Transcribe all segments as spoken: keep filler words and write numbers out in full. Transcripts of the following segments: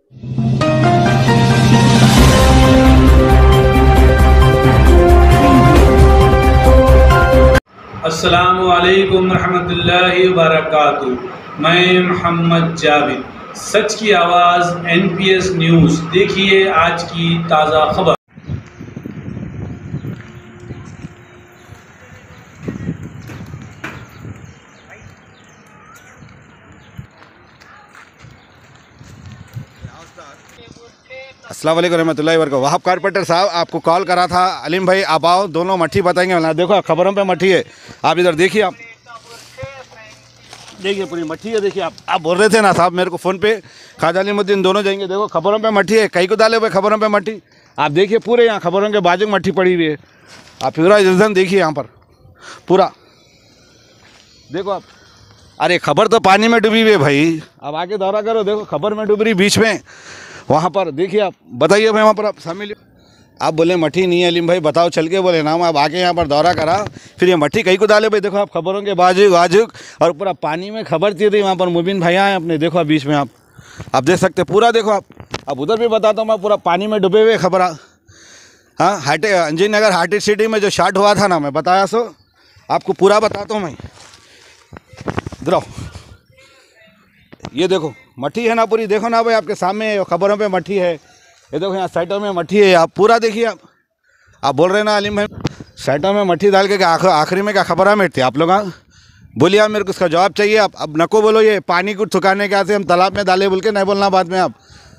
अस्सलामु अलैकुम रहमतुल्लाहि व बरकातुहू। मैं मोहम्मद जावेद, सच की आवाज़ एन पी एस न्यूज़। देखिए आज की ताज़ा खबर। अस्सलाम वालेकुम रहमतुल्लाहि व बरकातुहू। वहाब कारपेंटर साहब, आपको कॉल करा था, अलीम भाई आप आओ, दोनों मट्ठी बताएंगे ना। देखो खबरों पे मट्ठी है, आप इधर देखिए, आप देखिए पूरी मट्ठी है। देखिए आप आप बोल रहे थे ना साहब मेरे को फ़ोन पे, ख्वाजा अलीमुद्दीन दोनों जाएंगे। देखो खबरों पे मट्ठी है, कई को डाले हुए खबरों पे मट्ठी। आप देखिए पूरे यहाँ खबरों के बाजू मट्ठी पड़ी हुई है। आप पूरा रिजन देखिए यहाँ पर पूरा देखो आप। अरे खबर तो पानी में डूबी हुई है भाई, अब आगे दौरा करो। देखो खबर में डूब रही बीच में, वहाँ पर देखिए आप बताइए भाई, वहाँ पर आप शामिल। आप बोले मट्ठी नहीं है अलीम भाई, बताओ चल के बोले ना। आप आके यहाँ पर दौरा करा, फिर ये मट्ठी कहीं को डाले भाई। देखो आप खबरों के बाजू बाजू और पूरा पानी में खबर थी रही। वहाँ पर मुबीन भैया हैं अपने, देखो आप बीच में आप आप देख सकते पूरा। देखो आप अब उधर भी बताता हूँ मैं, पूरा पानी में डूबे हुए खबर। हाँ हाटे अंजी नगर हार्टेड सिटी में जो शार्ट हुआ था ना, मैं बताया सो आपको पूरा बताता हूँ मैं। इधर आओ, ये देखो मट्ठी है ना पूरी, देखो ना भाई आपके सामने खबरों पे मट्ठी है। ये देखो यहाँ साइटों में मट्ठी है, आप पूरा देखिए। आप आप बोल रहे हैं ना अलीम भाई साइटों में मट्ठी डाल के आखिरी में क्या खबर में थे आप लोग। हाँ बोलिए, आप मेरे को उसका जवाब चाहिए। आप अब नको बोलो ये पानी को थुकाने के आते हम तालाब में डाले बोल के नहीं बोलना बाद में। आप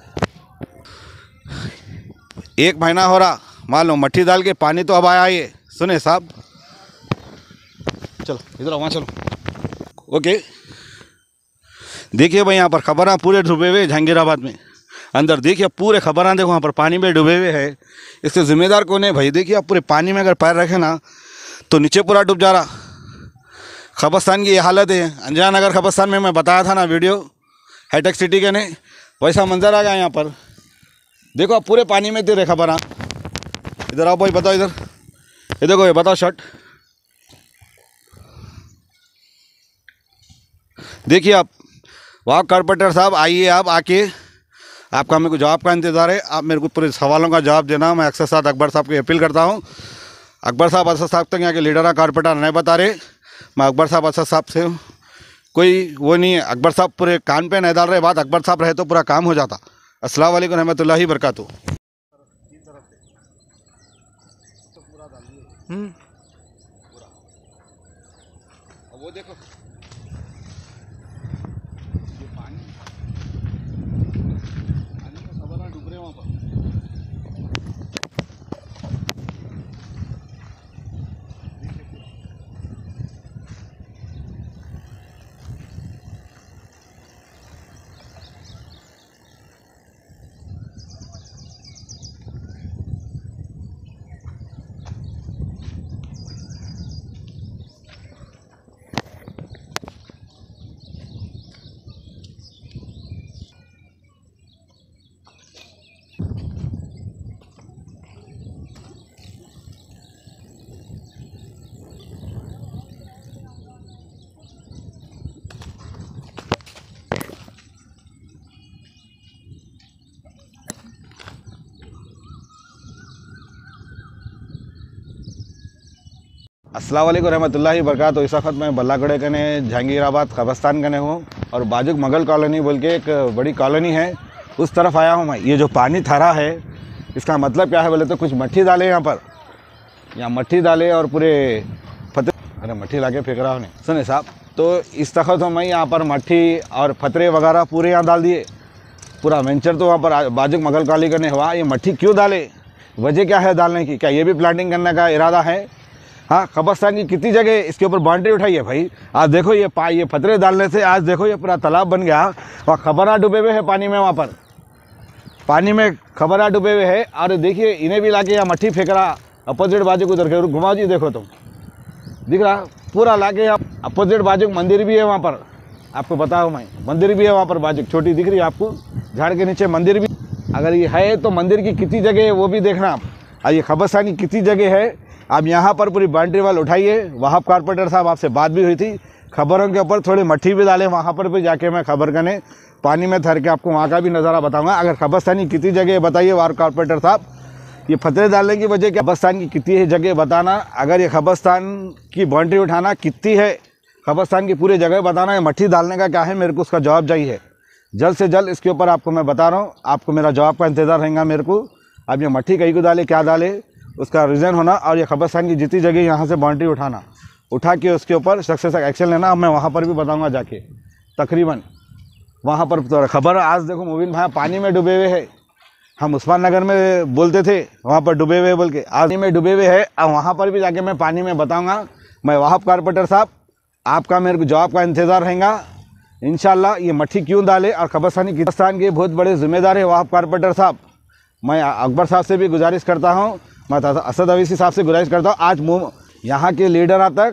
एक महीना हो रहा मान लो मट्ठी डाल के, पानी तो अब आया ये। सुने साहब, चलो इधर वहाँ चलो, ओके। देखिए भाई यहाँ पर खबरां पूरे डूबे हुए जहांगीराबाद में अंदर। देखिए पूरे खबरां देखो वहाँ पर पानी में डूबे हुए है। इसके ज़िम्मेदार कौन है भाई? देखिए आप पूरे पानी में अगर पैर रखे ना तो नीचे पूरा डूब जा रहा। खबरस्तान की ये हालत है। अंजान नगर खबरस्तान में मैं बताया था ना वीडियो, हाईटेक सिटी के ने वैसा मंजर आ गया यहाँ पर। देखो आप पूरे पानी में तेरे खबरां। इधर आओ भाई, बताओ इधर, ये देखो ये बताओ शर्ट। देखिए आप वहाब कारपेंटर साहब आइए, आप आके आपका मेरे को जवाब का इंतज़ार है। आप मेरे को पूरे सवालों का जवाब देना। मैं अक्सर साथ अकबर साहब की अपील करता हूँ। अकबर साहब असद साहब तक यहाँ के लीडर कारपेंटर नहीं बता रहे। मैं अकबर साहब असद साहब से कोई वो नहीं है, अकबर साहब पूरे कान पे नहीं डाल रहे बात। अकबर साहब रहे तो पूरा काम हो जाता। अस्सलाम वालेकुम रहमतुल्लाहि व बरकातुहू। वो देखो अस्सलाम वालेकुम रहमतुल्लाहि व बरकातुहू। इस वक्त मैं बल्लागढ़े कने जहांगीराबाद कब्रस्तान कने हूँ और बाजुक मुगल कॉलोनी बोल के एक बड़ी कॉलोनी है, उस तरफ आया हूँ मैं। ये जो पानी थारा है इसका मतलब क्या है बोले तो कुछ मट्ठी डाले यहाँ पर, यहाँ मट्ठी डाले और पूरे फतरे, अरे मट्ठी ला के फेंक रहा हूँ नहीं। सुने साहब, तो इस तखत हूँ मैं यहाँ पर मट्ठी और फतरे वगैरह पूरे यहाँ डाल दिए। पूरा वेंचर तो वहाँ पर बाजुक मुगल कॉलोनी करने हुआ। ये मट्ठी क्यों डाले, वजह क्या है डालने की? क्या ये भी प्लांटिंग करने का इरादा है? हाँ, कब्रस्तान की कितनी जगह इसके ऊपर बाउंड्री उठाई है भाई। आज देखो ये पा ये फतरे डालने से आज देखो ये पूरा तालाब बन गया। वहाँ खबरा डूबे हुए हैं पानी में, वहाँ पर पानी में खबरा डूबे हुए हैं। और देखिए इन्हें भी लाके यहाँ मट्ठी फेंक रहा अपोजिट बाजू को उधर के घुमा जी, देखो तुम दिख रहा पूरा लाके यहाँ अपोजिट बाजू मंदिर भी है वहाँ पर, आपको बताओ मैं, मंदिर भी है वहाँ पर बाजू, छोटी दिख रही है आपको झाड़ के नीचे मंदिर भी। अगर ये है तो मंदिर की कितनी जगह है वो भी देखना आप। और ये कब्रस्तान की कितनी जगह है, आप यहाँ पर पूरी बाउंड्री वाल उठाइए। वहाब कारपेंटर साहब आपसे बात भी हुई थी, खबरों के ऊपर थोड़ी मट्ठी भी डालें वहाँ पर भी जाके मैं खबर करने पानी में ठहर के आपको वहाँ का भी नज़ारा बताऊंगा। अगर कब्रिस्तानी कितनी जगह है बताइए वार्ड कॉर्पोरेटर साहब, ये फतरे डालने की वजह क्या, कब्रिस्तान की कितनी जगह बताना, अगर ये कब्रिस्तान की बाउंड्री उठाना कितनी है, कब्रिस्तान की पूरी जगह बताना, ये मट्टी डालने का क्या है, मेरे को उसका जवाब चाहिए जल्द से जल्द। इसके ऊपर आपको मैं बता रहा हूँ, आपको मेरा जवाब का इंतज़ार रहेगा मेरे को। अब ये मट्टी कहीं को डाले, क्या डाले, उसका रीज़न होना, और ये कब्रिस्तान की जितनी जगह यहाँ से बाउंड्री उठाना, उठा के उसके ऊपर सख्त से सख्त एक्शन लेना। अब मैं वहाँ पर भी बताऊँगा जाके, तकरीबन वहाँ पर तो खबर। आज देखो मुबीन भाई पानी में डूबे हुए है, हम उस्मान नगर में बोलते थे वहाँ पर डूबे हुए बोल के, आज में डूबे हुए है। अब वहाँ पर भी जाके मैं पानी में बताऊँगा। मैं वहाब कॉर्पोरेटर साहब, आपका मेरे को जवाब का इंतज़ार रहेगा इंशाल्लाह। ये मट्टी क्यों डाले और कब्रिस्तानी किसान के बहुत बड़े जिम्मेदार है वहाब कॉर्पोरेटर साहब। मैं अकबर साहब से भी गुजारिश करता हूँ, मैं असद अवीसी साहब से गुजारिश करता हूँ, आज मुँह यहाँ के लीडर तक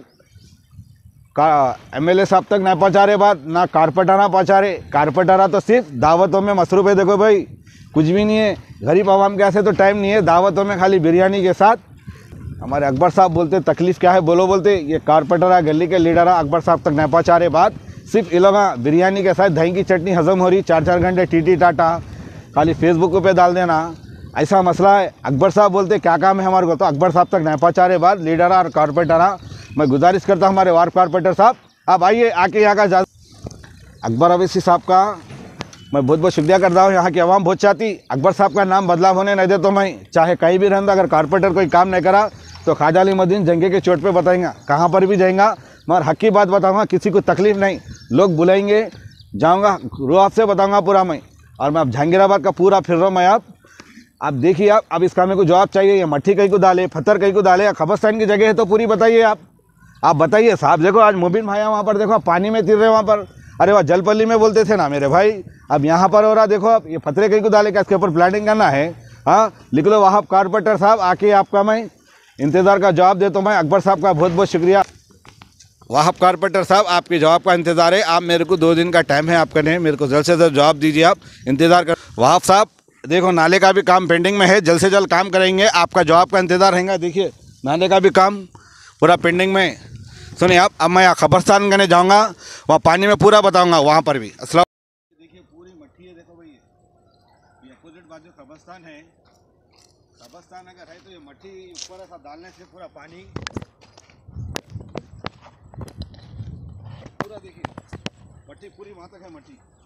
का एम एल ए साहब तक ना पहुँचा रहे बात, ना कारपेटर ना पहुँचा रहे। कारपेटर तो सिर्फ दावतों में मसरूफ़ है। देखो भाई कुछ भी नहीं है, गरीब आवाम के ऐसे तो टाइम नहीं है, दावतों में खाली बिरयानी के साथ। हमारे अकबर साहब बोलते तकलीफ़ क्या है बोलो, बोलते ये कारपेटर गली के लीडर अकबर साहब तक ना पहुँचा रहे बात, सिर्फ इलावा बिरयानी के साथ दही की चटनी हज़म हो रही, चार चार घंटे टीटी टाटा खाली फेसबुक पे डाल देना, ऐसा मसला है। अकबर साहब बोलते क्या काम है हमारे को, तो अकबर साहब तक ना पहुँचा रहे बात लीडर और कारपेटर। मैं गुजारिश करता हूँ हमारे वार्ड कॉर्पोरेटर साहब, आप आइए आके यहाँ का अकबर अवीसी साहब का मैं बहुत बहुत शुक्रिया करता हूँ। यहाँ की आवाम बहुत चाहती अकबर साहब का नाम बदलाव होने नहीं दे, तो मैं चाहे कहीं भी रहूँगा, अगर कारपोरेटर कोई काम नहीं करा तो ख्वाजा अली मदीन जंगे के चोट पे बताएंगा, कहाँ पर भी जाएंगा मगर हक की बात बताऊँगा, किसी को तकलीफ़ नहीं, लोग बुलाएंगे जाऊँगा रुआब से बताऊँगा पूरा मैं। और मैं अब जहांगीराबाद का पूरा फिर रहा हूँ मैं। आप आप देखिए, आप अब इसका मेरे को जवाब चाहिए, ये मट्टी कहीं को डाले, पत्थर कहीं को डाले, कब्रिस्तान की जगह है तो पूरी बताइए आप आप बताइए साहब। देखो आज मुबीन भाई वहाँ पर देखो पानी में तिर रहे वहाँ पर, अरे वह जलपल्ली में बोलते थे ना मेरे भाई, अब यहाँ पर हो रहा देखो। अब ये पत्थरे कहीं को डाले, क्या इसके ऊपर प्लानिंग करना है, हाँ लिख लो वहाब कॉर्पोरेटर साहब, आके आपका मैं इंतज़ार का जवाब देता हूँ। मैं अकबर साहब का बहुत बहुत शुक्रिया। वहाब कॉर्पोरेटर साहब आपके जवाब का इंतज़ार है, आप मेरे को दो दिन का टाइम है आपका, नहीं मेरे को जल्द से जल्द जवाब दीजिए, आप इंतज़ार कर। वहाब साहब देखो नाले का भी काम पेंडिंग में है, जल्द से जल्द काम करेंगे, आपका जवाब का इंतज़ार रहेगा। देखिए नाले का भी काम पूरा पेंडिंग में। सुनिए आप, अब मैं कब्रिस्तान करने जाऊँगा, वहाँ पानी में पूरा बताऊँगा वहाँ पर भी। अस्सलाम देखिए पूरी मट्टी है, देखो भाई ये अपोजिट बाजू कब्रिस्तान है, कब्रिस्तान अगर है तो ये मट्टी ऊपर ऐसा डालने से पूरा पानी पूरा देखिए मट्टी पूरी वहाँ तक है मट्टी।